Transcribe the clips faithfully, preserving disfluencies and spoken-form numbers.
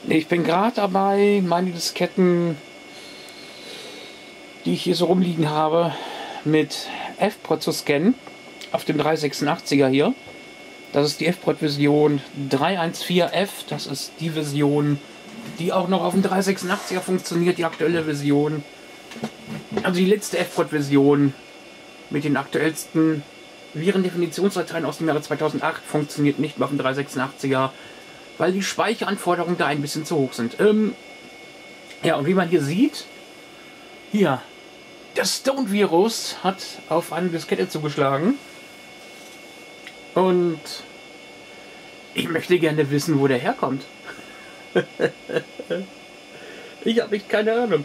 Nee, ich bin gerade dabei, meine Disketten, die ich hier so rumliegen habe, mit F P R O D zu scannen. Auf dem dreihundertsechsundachtziger hier. Das ist die F P R O D-Version drei eins vier F. Das ist die Version, die auch noch auf dem dreihundertsechsundachtziger funktioniert, die aktuelle Version. Also die letzte F P R O D-Version mit den aktuellsten Virendefinitionsdateien aus dem Jahre zweitausendacht funktioniert nicht mehr auf dem dreihundertsechsundachtziger, weil die Speicheranforderungen da ein bisschen zu hoch sind. Ähm, ja, und wie man hier sieht, hier, das Stone-Virus hat auf eine Diskette zugeschlagen. Und ich möchte gerne wissen, wo der herkommt. Ich habe echt keine Ahnung.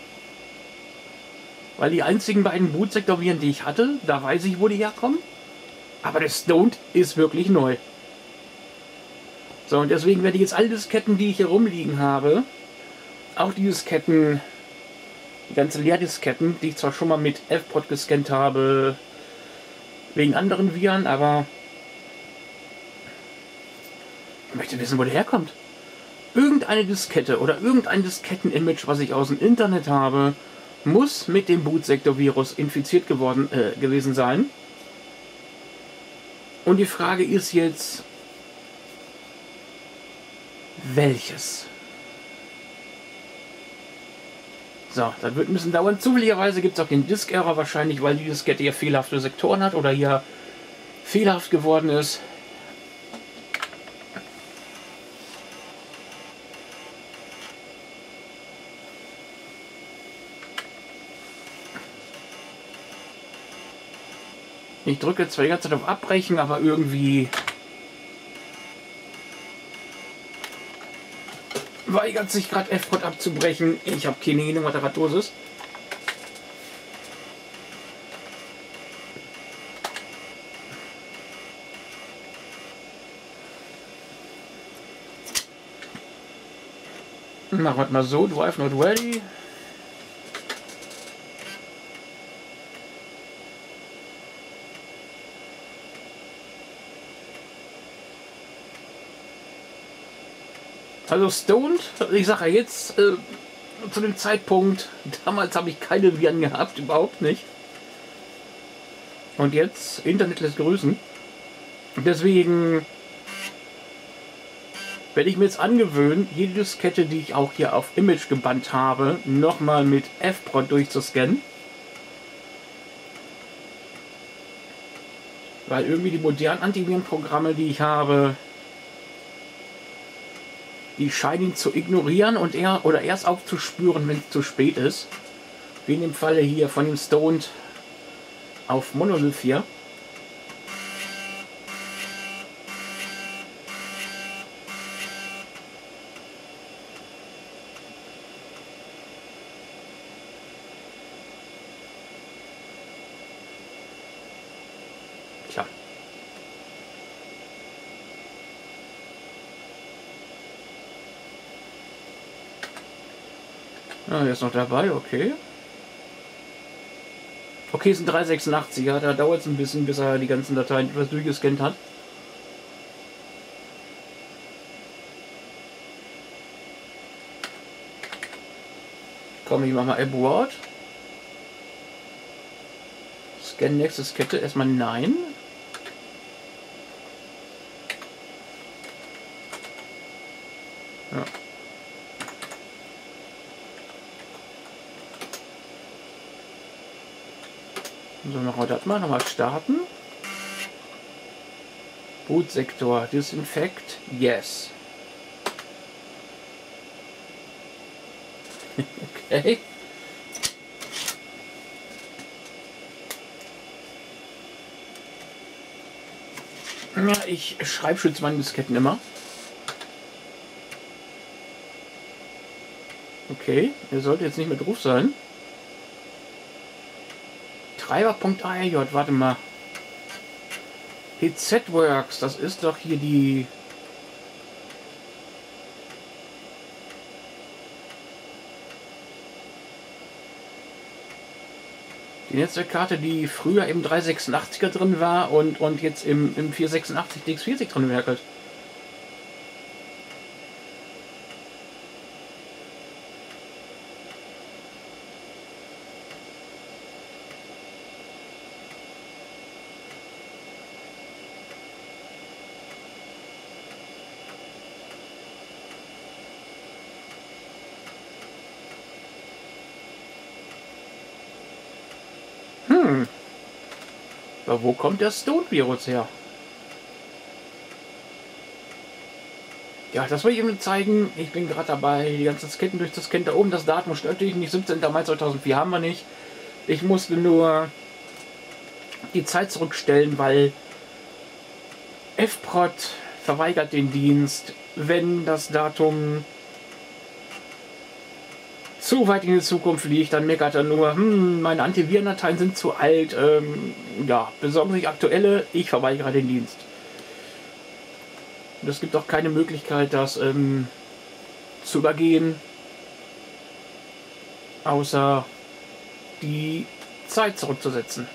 Weil die einzigen beiden Bootsektorviren, die ich hatte, da weiß ich, wo die herkommen. Aber der Stoned ist wirklich neu. So, und deswegen werde ich jetzt alle Disketten, die ich hier rumliegen habe, auch die Disketten, die ganzen Leerdisketten, die ich zwar schon mal mit F P R O D gescannt habe, wegen anderen Viren, aber ich möchte wissen, wo der herkommt. Irgendeine Diskette oder irgendein Disketten-Image, was ich aus dem Internet habe, muss mit dem Bootsektor-Virus infiziert geworden äh, gewesen sein. Und die Frage ist jetzt, welches? So, das wird ein bisschen dauern. Zufälligerweise gibt es auch den Disk-Error wahrscheinlich, weil die Diskette ja fehlerhafte Sektoren hat oder hier fehlerhaft geworden ist. Ich drücke zwar die ganze Zeit auf Abbrechen, aber irgendwie weigert sich gerade F P R O D abzubrechen. Ich habe keine Ahnung, was da los ist. Machen wir mal so, Drive not ready. Also Stoned, ich sage ja jetzt, äh, zu dem Zeitpunkt, damals habe ich keine Viren gehabt, überhaupt nicht. Und jetzt, Internet lässt grüßen. Deswegen werde ich mir jetzt angewöhnen, jede Diskette, die ich auch hier auf Image gebannt habe, nochmal mit F P R O D durchzuscannen. Weil irgendwie die modernen Antivirenprogramme, die ich habe, die scheinen zu ignorieren und eher oder erst aufzuspüren, wenn es zu spät ist. Wie in dem Falle hier von dem Stoned auf Monolith hier. Tja. Ah, der ist noch dabei, okay. Okay, es ist ein dreihundertsechsundachtziger, da dauert es ein bisschen, bis er die ganzen Dateien etwas durchgescannt hat. Komm, ich mach mal Abort. Scan nächste Diskette, erstmal nein. Ja. So, machen wir das mal. Nochmal starten. Bootsektor, Disinfect, yes. Okay. Ja, ich schreibschütze meine Disketten immer. Okay, er sollte jetzt nicht mehr drauf sein. Treiber.arj, warte mal. P Z-Works, das ist doch hier die... Die Netzwerkkarte, die früher im dreihundertsechsundachtziger drin war und, und jetzt im, im vierhundertsechsundachtzig D X vierzig drin werkelt. Aber wo kommt der Stone-Virus her? Ja, das will ich Ihnen zeigen. Ich bin gerade dabei, die ganzen Disketten durchzuscannen. Da oben das Datum stimmt natürlich nicht. siebzehnter Mai zweitausendvier haben wir nicht. Ich musste nur die Zeit zurückstellen, weil F P R O T verweigert den Dienst, wenn das Datum zu weit in die Zukunft liegt. Dann meckert er nur, hm, meine Antivirendateien sind zu alt. Ähm, ja, besorgen Sie sich aktuelle, ich verweigere den Dienst. Und es gibt auch keine Möglichkeit, das ähm, zu übergehen, außer die Zeit zurückzusetzen.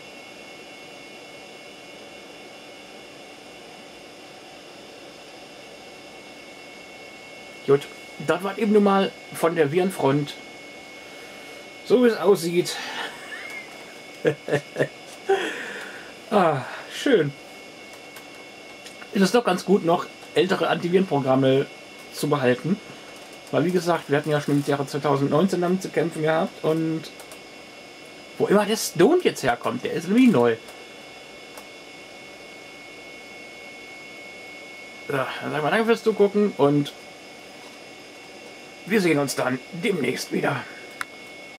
Gut, das war eben nun mal von der Virenfront. So wie es aussieht. Ah, schön. Ist es doch ganz gut, noch ältere Antivirenprogramme zu behalten. Weil wie gesagt, wir hatten ja schon im Jahre zweitausendneunzehn damit zu kämpfen gehabt. Und wo immer der Stone jetzt herkommt, der ist irgendwie neu. So, dann sagen wir danke fürs Zugucken und wir sehen uns dann demnächst wieder.